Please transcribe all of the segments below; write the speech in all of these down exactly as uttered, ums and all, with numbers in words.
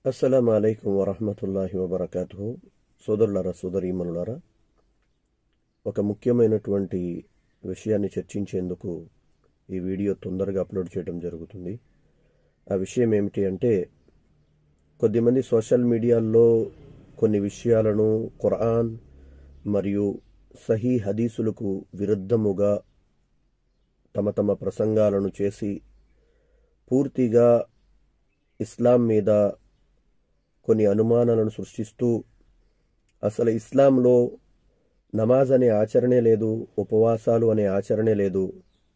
అస్సలాము అలైకుం వరహ్మతుల్లాహి వబరకాతుహు. సోదరులారా, సోదరీమణులారా, ఒక ముఖ్యమైనటువంటి విషయాన్ని చర్చించేందుకు ఈ వీడియో తొందరగా అప్లోడ్ చేయడం జరుగుతుంది. ఆ విషయం ఏమిటి అంటే, కొద్దిమంది సోషల్ మీడియాల్లో కొన్ని విషయాలను ఖురాన్ మరియు సహీ హదీసులకు విరుద్ధముగా తమ తమ ప్రసంగాలను చేసి పూర్తిగా ఇస్లాం మీద కొన్ని అనుమానాలను సృష్టిస్తూ, అసలు ఇస్లాంలో నమాజ్ అనే ఆచరణే లేదు, ఉపవాసాలు అనే ఆచరణే లేదు,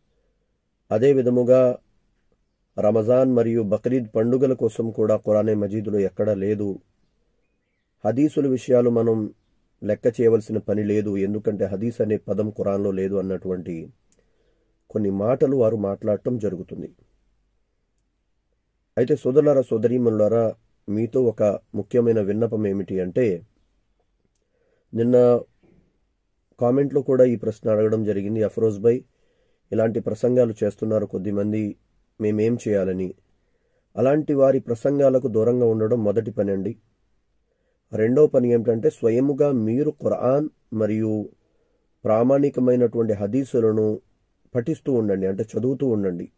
అదే విధముగా రమజాన్ మరియు బక్రీద్ పండుగల కోసం కూడా ఖురానే మజీదులో ఎక్కడా లేదు, హదీసుల విషయాలు మనం లెక్క చేయవలసిన పని లేదు, ఎందుకంటే హదీస్ అనే పదం ఖురాన్లో లేదు అన్నటువంటి కొన్ని మాటలు వారు మాట్లాడటం జరుగుతుంది. అయితే సోదరులారా, సోదరీమణులారా, మీతో ఒక ముఖ్యమైన విన్నపం ఏమిటి అంటే, నిన్న కామెంట్లో కూడా ఈ ప్రశ్న అడగడం జరిగింది. అఫ్రోజ్ భాయ్, ఇలాంటి ప్రసంగాలు చేస్తున్నారు కొద్దిమంది, మేమేం చేయాలని. అలాంటి వారి ప్రసంగాలకు దూరంగా ఉండడం మొదటి పని అండి. రెండో పని ఏమిటంటే, స్వయముగా మీరు ఖురాన్ మరియు ప్రామాణికమైనటువంటి హదీసులను పఠిస్తూ ఉండండి, అంటే చదువుతూ ఉండండి.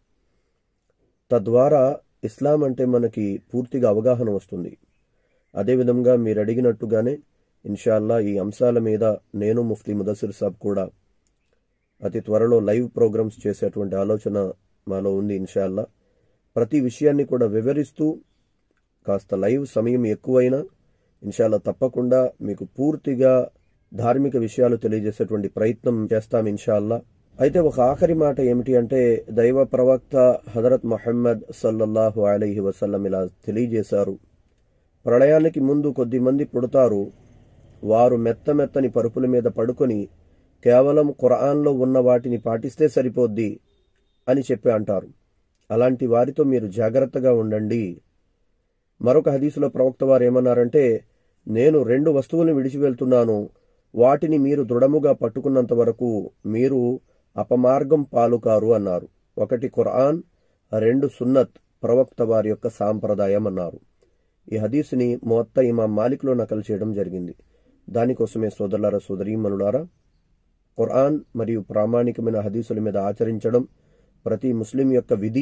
తద్వారా ఇస్లాం అంటే మనకి పూర్తిగా అవగాహన వస్తుంది. అదేవిధంగా మీరు అడిగినట్టుగానే ఇన్షాల్లా ఈ అంశాల మీద నేను ముఫ్తీ ముదస్సిర్ సాబ్ కూడా అతి త్వరలో లైవ్ ప్రోగ్రామ్స్ చేసేటువంటి ఆలోచన మాలో ఉంది. ఇన్షాల్లా ప్రతి విషయాన్ని కూడా వివరిస్తూ, కాస్త లైవ్ సమయం ఎక్కువైనా ఇన్షాల్లా తప్పకుండా మీకు పూర్తిగా ధార్మిక విషయాలు తెలియజేసేటువంటి ప్రయత్నం చేస్తాం ఇన్షాల్లా. అయితే ఒక ఆఖరి మాట ఏమిటి అంటే, దైవ ప్రవక్త హజరత్ ముహమ్మద్ సల్లల్లాహు అలైహి వసల్లం ఇలా తెలియజేశారు, ప్రళయానికి ముందు కొద్దిమంది పుడతారు, వారు మెత్త మెత్తని పరుపుల మీద పడుకొని కేవలం ఖురాన్లో ఉన్న వాటిని పాటిస్తే సరిపోద్ది అని చెప్పి అంటారు. అలాంటి వారితో మీరు జాగ్రత్తగా ఉండండి. మరొక హదీసులో ప్రవక్త వారు ఏమన్నారంటే, నేను రెండు వస్తువులను విడిచి వెళ్తున్నాను, వాటిని మీరు దృఢముగా పట్టుకున్నంత వరకు మీరు అపమార్గం పాలుకారు అన్నారు. ఒకటి ఖురాన్, రెండు సున్నత్, ప్రవక్త వారి యొక్క సాంప్రదాయం అన్నారు. ఈ హదీసుని మువత్తా ఇమాం మాలిక్లో నకలు చేయడం జరిగింది. దానికోసమే సోదరులారా, సోదరీమణులారా, ఖురాన్ మరియు ప్రామాణికమైన హదీసుల మీద ఆచరించడం ప్రతి ముస్లిం యొక్క విధి.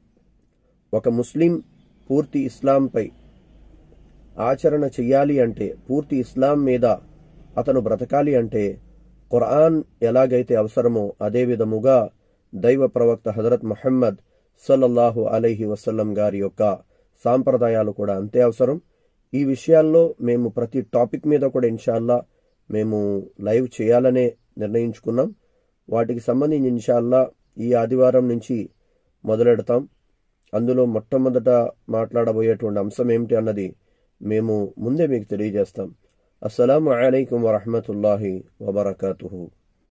ఒక ముస్లిం పూర్తి ఇస్లాంపై ఆచరణ చెయ్యాలి అంటే, పూర్తి ఇస్లాం మీద అతను బ్రతకాలి అంటే, ఖురాన్ ఎలాగైతే అవసరమో అదే విధముగా దైవ ప్రవక్త హజరత్ ముహమ్మద్ సల్లల్లాహు అలైహి వసల్లం గారి యొక్క సాంప్రదాయాలు కూడా అంతే అవసరం. ఈ విషయాల్లో మేము ప్రతి టాపిక్ మీద కూడా ఇన్షాల్లా మేము లైవ్ చేయాలనే నిర్ణయించుకున్నాం. వాటికి సంబంధించి ఇన్షాల్లా ఈ ఆదివారం నుంచి మొదలెడతాం. అందులో మొట్టమొదట మాట్లాడబోయేటువంటి అంశం ఏమిటి అన్నది మేము ముందే మీకు తెలియజేస్తాం. అస్సలాము అలైకుం వరహ్మతుల్లాహి వబరకాతుహు.